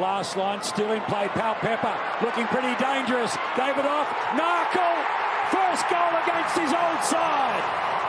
last line, still in play. Pal Pepper looking pretty dangerous. Gave it off. Narkle, first goal against his old side.